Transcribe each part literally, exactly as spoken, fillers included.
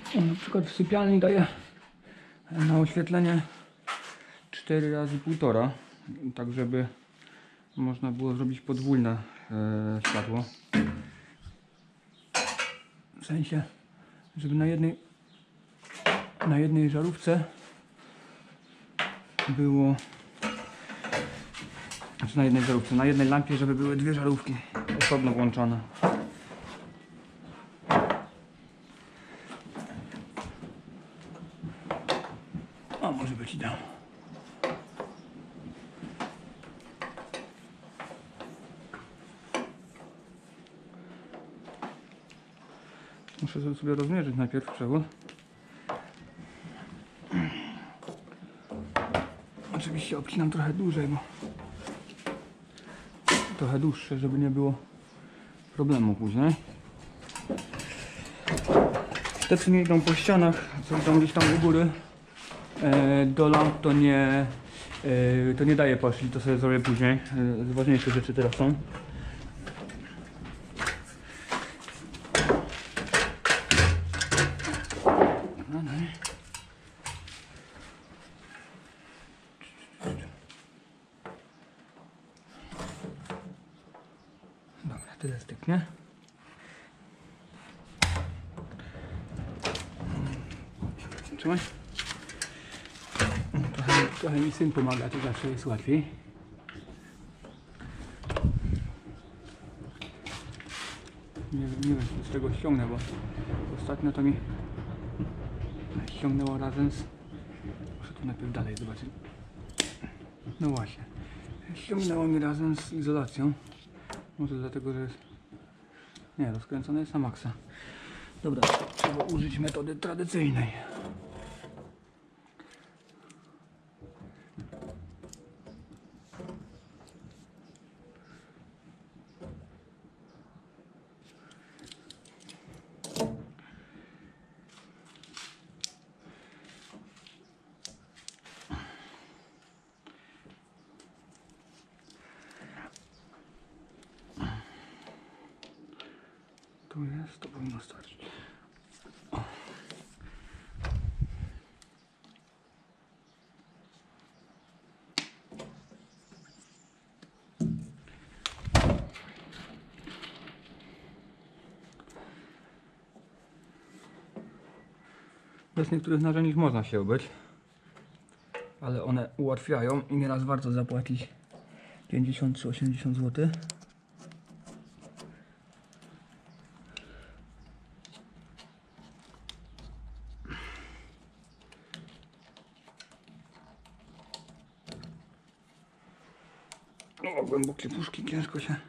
Na przykład w sypialni daję na oświetlenie cztery razy półtora, tak żeby można było zrobić podwójne e, światło. W sensie, żeby na jednej na jednej żarówce było, znaczy na jednej żarówce, na jednej lampie, żeby były dwie żarówki osobno włączone. O, może być ideał. Muszę sobie rozmierzyć najpierw przewód. Oczywiście obcinam trochę dłużej, bo trochę dłuższe, żeby nie było problemu później. Te, co nie idą po ścianach, co idą gdzieś tam u góry, e, do lamp, to nie, e, to nie daje poszli, to sobie zrobię później. E, ważniejsze rzeczy teraz są. Dobra, tyle styknie. Trzymaj. Trochę, trochę mi syn pomaga, to zawsze jest łatwiej. Nie, nie wiem, czy z tego ściągnę, bo ostatnio to mi ściągnęło razem z... Muszę tu najpierw dalej zobaczyć. No właśnie. Ściągnęło mi razem z izolacją. Może dlatego, że jest... Nie, rozkręcone jest na maksa. Dobra, trzeba użyć metody tradycyjnej. Tu jest, to powinno starczyć. O. Bez niektórych narzędzi można się obyć, ale one ułatwiają i nieraz warto zapłacić pięćdziesiąt czy osiemdziesiąt złotych. O, głębokie puszki, ciężko się.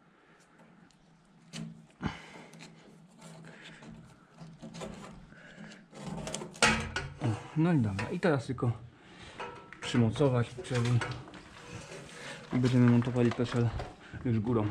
O, no i dobra, i teraz tylko przymocować przewód i będziemy montowali peszel już górą.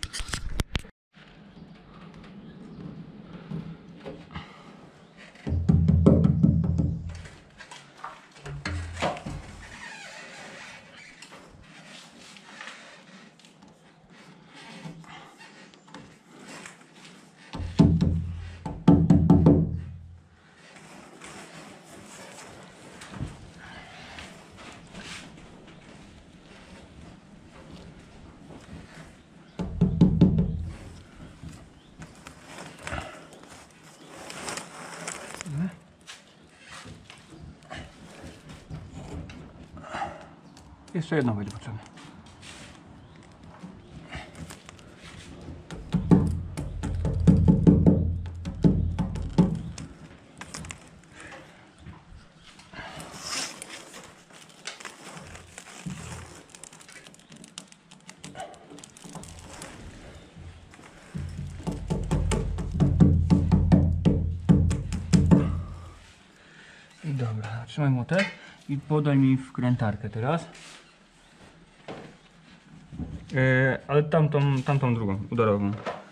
Jeszcze jedno będzie potrzebne. I dobra, trzymaj młotek i podaj mi wkrętarkę teraz. Yy, ale tamtą, tamtą drugą, udarową.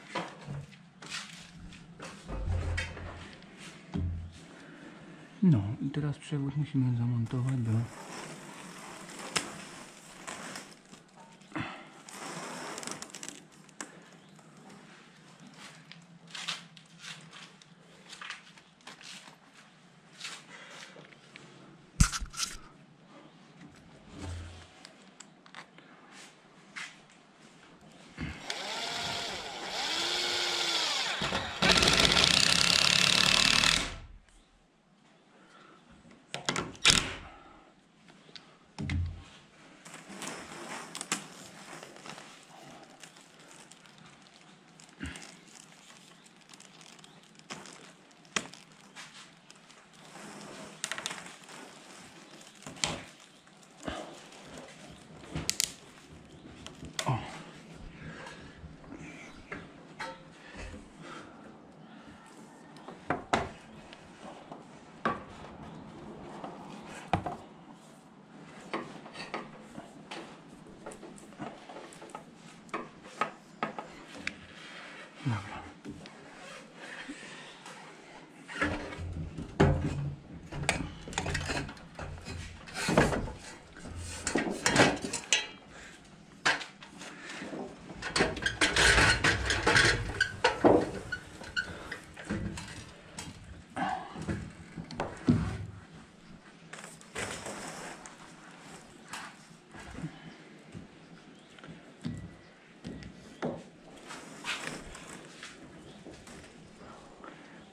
No i teraz przewód musimy zamontować do...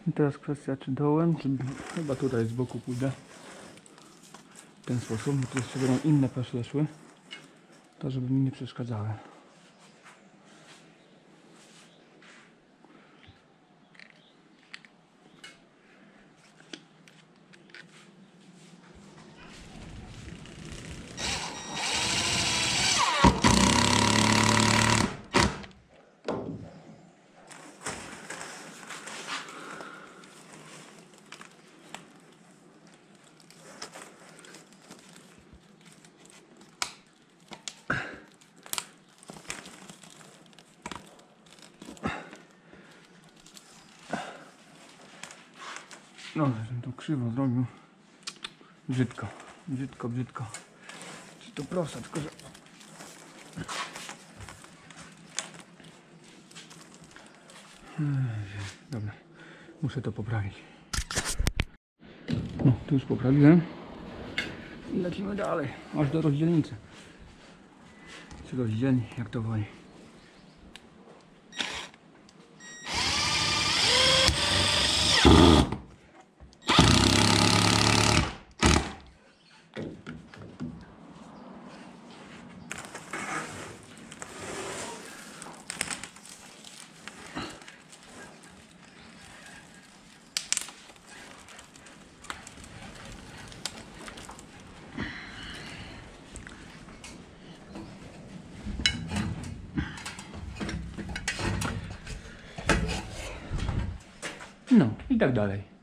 I teraz kwestia, czy dołem, czy chyba tutaj z boku pójdę. W ten sposób, bo tu jeszcze będą inne peszle szły, to żeby mi nie przeszkadzały. No, żebym to krzywo zrobił. Brzydko, brzydko, brzydko. Czy to proste, tylko że... Dobra, muszę to poprawić. No, tu już poprawiłem. I lecimy dalej, aż do rozdzielnicy. Czy rozdzielni, jak to woli. No i tak dalej.